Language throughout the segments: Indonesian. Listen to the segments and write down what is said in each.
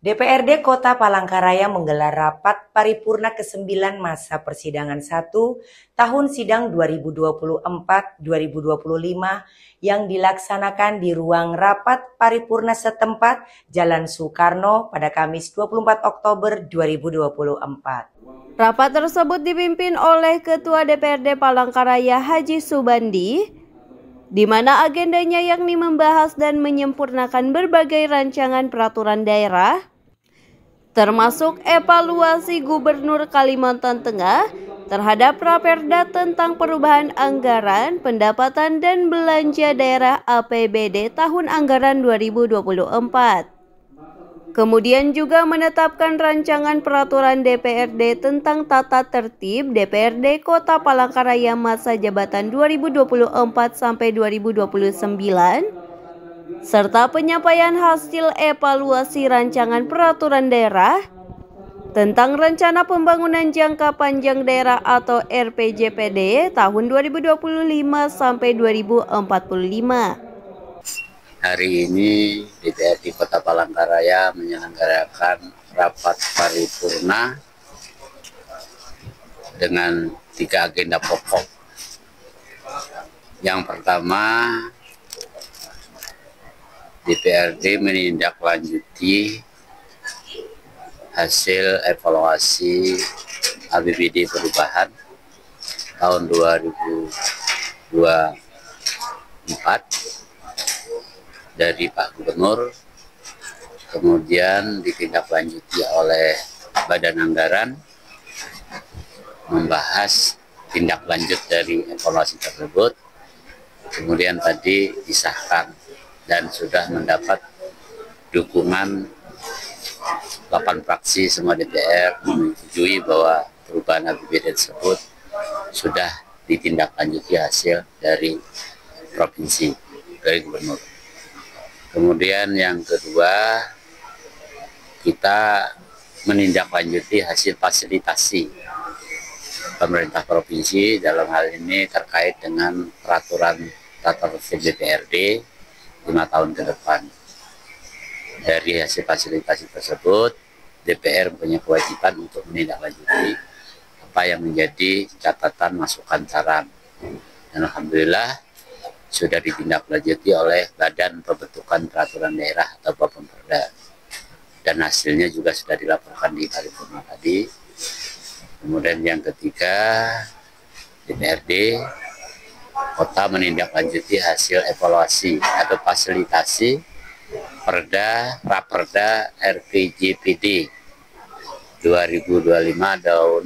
DPRD Kota Palangkaraya menggelar rapat paripurna ke-9 masa persidangan 1 tahun sidang 2024-2025 yang dilaksanakan di ruang rapat paripurna setempat Jalan Soekarno pada Kamis 24 Oktober 2024. Rapat tersebut dipimpin oleh Ketua DPRD Palangkaraya Haji Subandi, di mana agendanya yakni membahas dan menyempurnakan berbagai rancangan peraturan daerah, termasuk evaluasi Gubernur Kalimantan Tengah terhadap Raperda tentang perubahan anggaran, pendapatan dan belanja daerah APBD tahun anggaran 2024. Kemudian juga menetapkan rancangan peraturan DPRD tentang tata tertib DPRD Kota Palangkaraya masa jabatan 2024 sampai 2029, serta penyampaian hasil evaluasi rancangan peraturan daerah tentang Rencana Pembangunan Jangka Panjang Daerah atau RPJPD tahun 2025 sampai 2045. Hari ini DPRD Kota Palangkaraya menyelenggarakan rapat paripurna dengan 3 agenda pokok. Yang pertama, DPRD menindaklanjuti hasil evaluasi APBD perubahan tahun 2024 dari Pak Gubernur, kemudian ditindaklanjuti oleh Badan Anggaran, membahas tindak lanjut dari evaluasi tersebut, kemudian tadi disahkan dan sudah mendapat dukungan 8 fraksi semua DPR menyetujui bahwa perubahan APBD tersebut sudah ditindaklanjuti hasil dari provinsi, dari Gubernur. Kemudian yang kedua, kita menindaklanjuti hasil fasilitasi pemerintah provinsi dalam hal ini terkait dengan peraturan tata tertib DPRD 5 tahun ke depan. Dari hasil fasilitasi tersebut, DPR punya kewajiban untuk menindaklanjuti apa yang menjadi catatan, masukan, saran. Dan alhamdulillah sudah ditindaklanjuti oleh Badan Pembentukan Peraturan Daerah atau Bapemperda, dan hasilnya juga sudah dilaporkan di paripurna tadi. Kemudian yang ketiga, DPRD Kota menindaklanjuti hasil evaluasi atau fasilitasi Raperda RPJPD 2025 tahun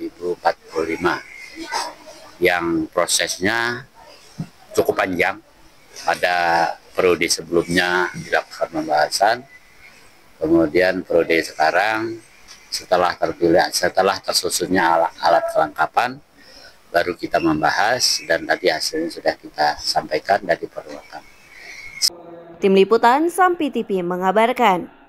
2045 yang prosesnya cukup panjang. Pada periode sebelumnya dilakukan pembahasan, kemudian periode sekarang setelah tersusunnya alat kelengkapan baru kita membahas, dan tadi hasilnya sudah kita sampaikan dan diperlukan. Tim Liputan Sampi TV mengabarkan.